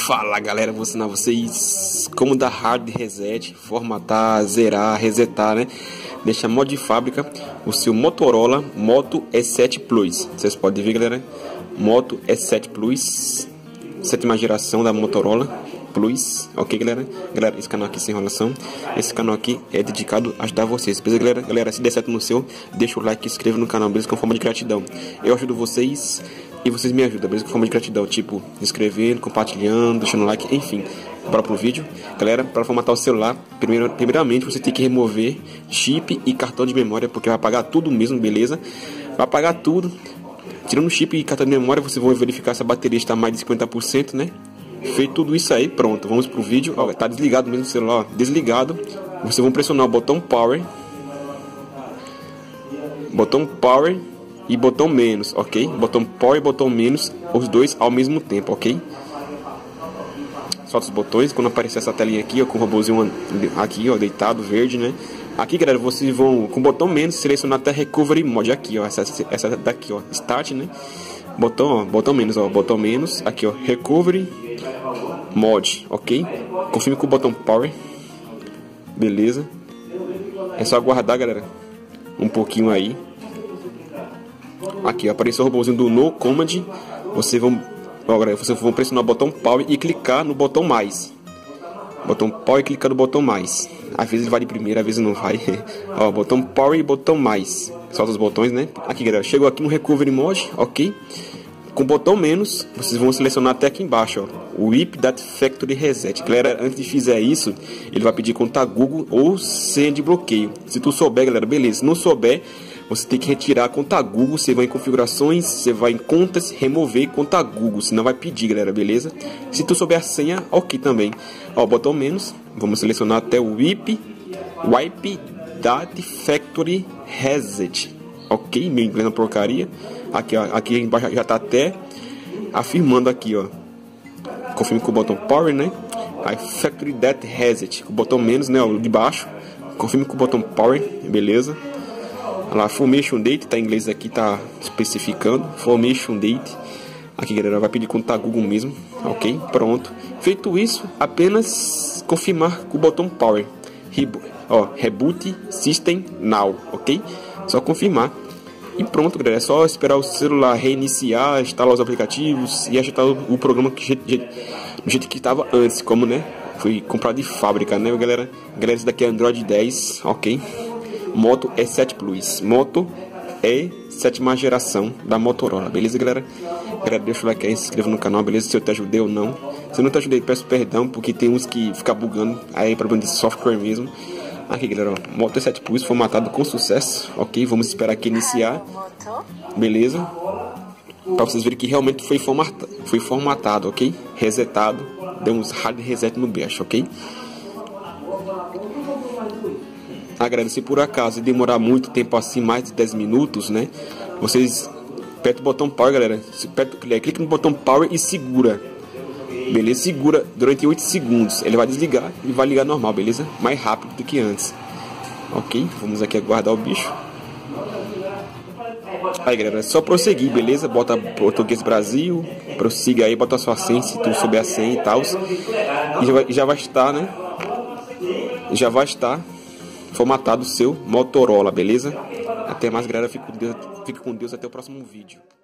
Fala galera, vou ensinar vocês como dar hard reset, formatar, zerar, resetar, né? Deixar modo de fábrica o seu Motorola Moto E7 Plus. Vocês podem ver, galera, Moto E7 Plus, sétima geração da Motorola Plus, ok, galera? Galera, esse canal aqui sem enrolação, esse canal aqui é dedicado a ajudar vocês, beleza, galera? Galera, se der certo no seu, deixa o like e inscreva no canal, beleza? Com forma de gratidão. Eu ajudo vocês e vocês me ajudam, beleza? Com forma de gratidão, tipo, inscrevendo, compartilhando, deixando o like, enfim. Bora pro vídeo. Galera, para formatar o celular, primeiramente você tem que remover chip e cartão de memória, porque vai apagar tudo mesmo, beleza? Vai apagar tudo. Tirando o chip e cartão de memória, vocês vão verificar se a bateria está mais de 50%, né? Feito tudo isso aí, pronto, vamos pro vídeo. Ó, tá desligado mesmo o celular, ó, desligado. Vocês vão pressionar o botão power e botão menos, ok? Botão power e botão menos, os dois ao mesmo tempo, ok? Solta os botões, quando aparecer essa telinha aqui, ó, com o robôzinho aqui, ó, deitado, verde, né? Aqui, galera, vocês vão com o botão menos selecionar até Recovery Mode, aqui, ó, essa daqui, ó, Start, né? Botão menos, aqui, ó, Recovery Mode, ok? Confirme com o botão Power, beleza? É só aguardar, galera, um pouquinho aí. Aqui, ó, apareceu o robôzinho do No Command. Vocês vão pressionar o botão Power e clicar no botão mais. Botão Power e clicar no botão mais. Às vezes ele vai de primeira, às vezes não vai. Ó, botão Power e botão mais. Solta os botões, né? Aqui, galera, chegou aqui no Recovery Mode, ok? Com o botão menos, vocês vão selecionar até aqui embaixo, ó, o Whip That Factory Reset. Galera, antes de fizer isso, ele vai pedir conta Google ou senha de bloqueio. Se tu souber, galera, beleza. Se não souber, você tem que retirar a conta Google. Você vai em configurações, você vai em contas, remover conta Google, senão vai pedir, galera, beleza? Se tu souber a senha, ok também. Ó, botão menos, vamos selecionar até o Whip That Factory Reset, ok? Meu inglês na porcaria. Aqui, ó, aqui embaixo já tá até afirmando aqui, ó. Confirme com o botão Power, né? Aí Factory That Reset, com o botão menos, né? O de baixo. Confirme com o botão Power, beleza? Olha lá, Formation Date, tá em inglês aqui, tá especificando. Formation Date. Aqui, galera, vai pedir conta Google mesmo, ok? Pronto. Feito isso, apenas confirmar com o botão Power. Reboot System Now, ok? Só confirmar. E pronto, galera, é só esperar o celular reiniciar, instalar os aplicativos e ajeitar o programa do jeito que estava antes, como, né, foi comprado de fábrica, né, galera? Galera, esse daqui é Android 10, ok? Moto E7 Plus, Moto E7ª geração da Motorola, beleza, galera? Galera, deixa o like aí, se inscreva no canal, beleza? Se eu te ajudei ou não. Se eu não te ajudei, peço perdão, porque tem uns que ficam bugando, aí é problema de software mesmo. Aqui, galera, ó, Moto E7 Plus formatado com sucesso, ok? Vamos esperar aqui iniciar, beleza? Para vocês verem que realmente foi formatado, ok? Resetado, deu uns hard reset no baixo, ok? Ah, galera, se por acaso demorar muito tempo assim, mais de 10 minutos, né? Vocês apertam o botão Power, galera, clica no botão Power e segura. Beleza? Segura durante 8 segundos. Ele vai desligar e vai ligar normal, beleza? Mais rápido do que antes. Ok? Vamos aqui aguardar o bicho. Aí, galera, é só prosseguir, beleza? Bota Português Brasil. Prossiga aí, bota a sua senha, se tu souber a senha e tal. E já vai estar, né? Já vai estar formatado o seu Motorola, beleza? Até mais, galera. Fique com Deus. Até o próximo vídeo.